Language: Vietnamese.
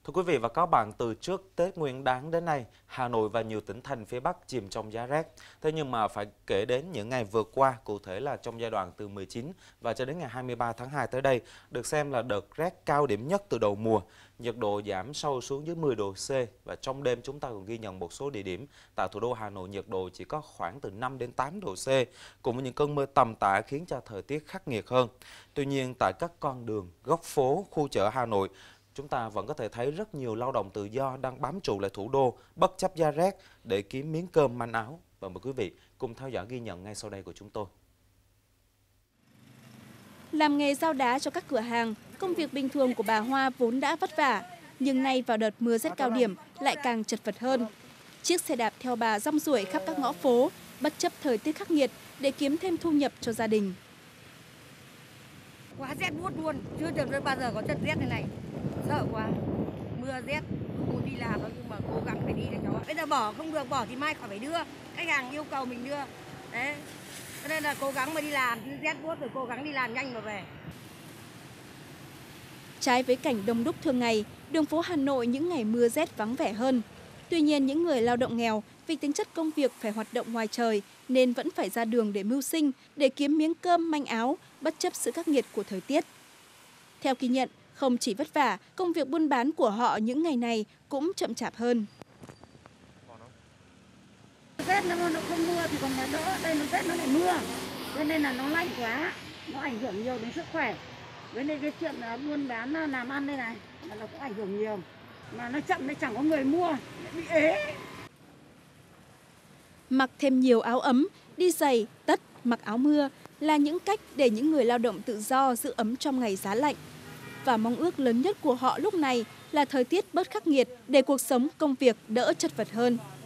Thưa quý vị và các bạn, từ trước Tết Nguyên đán đến nay, Hà Nội và nhiều tỉnh thành phía Bắc chìm trong giá rét. Thế nhưng mà phải kể đến những ngày vừa qua, cụ thể là trong giai đoạn từ 19 và cho đến ngày 23 tháng 2 tới đây, được xem là đợt rét cao điểm nhất từ đầu mùa. Nhiệt độ giảm sâu xuống dưới 10 độ C và trong đêm chúng ta còn ghi nhận một số địa điểm tại thủ đô Hà Nội nhiệt độ chỉ có khoảng từ 5 đến 8 độ C, cùng với những cơn mưa tầm tã khiến cho thời tiết khắc nghiệt hơn. Tuy nhiên, tại các con đường, góc phố, khu chợ Hà Nội, chúng ta vẫn có thể thấy rất nhiều lao động tự do đang bám trụ lại thủ đô bất chấp giá rét để kiếm miếng cơm manh áo. Và mời quý vị cùng theo dõi ghi nhận ngay sau đây của chúng tôi. Làm nghề giao đá cho các cửa hàng, công việc bình thường của bà Hoa vốn đã vất vả, nhưng nay vào đợt mưa rét cao điểm lại càng chật vật hơn. Chiếc xe đạp theo bà rong ruổi khắp các ngõ phố, bất chấp thời tiết khắc nghiệt để kiếm thêm thu nhập cho gia đình. Quá rét buốt luôn, chưa từng bao giờ có trận rét này, sợ quá, mưa rét, không muốn đi làm đâu nhưng mà cố gắng phải đi để cháu ạ. Bây giờ bỏ không được, bỏ thì mai khỏi phải đưa, khách hàng yêu cầu mình đưa, đấy, cho nên là cố gắng mà đi làm, rét buốt rồi cố gắng đi làm nhanh mà về. Trái với cảnh đông đúc thường ngày, đường phố Hà Nội những ngày mưa rét vắng vẻ hơn. Tuy nhiên những người lao động nghèo vì tính chất công việc phải hoạt động ngoài trời nên vẫn phải ra đường để mưu sinh, để kiếm miếng cơm manh áo, bất chấp sự khắc nghiệt của thời tiết. Theo ghi nhận, không chỉ vất vả, công việc buôn bán của họ những ngày này cũng chậm chạp hơn. Rét nó không mưa thì còn đỡ, đây nó rét nó lại mưa, cho nên là nó lạnh quá, nó ảnh hưởng nhiều đến sức khỏe. Với lại cái chuyện buôn bán làm ăn đây này là nó cũng ảnh hưởng nhiều, mà nó chậm nó chẳng có người mua, bị ế. Mặc thêm nhiều áo ấm, đi giày, tất, mặc áo mưa là những cách để những người lao động tự do giữ ấm trong ngày giá lạnh. Và mong ước lớn nhất của họ lúc này là thời tiết bớt khắc nghiệt để cuộc sống công việc đỡ chật vật hơn.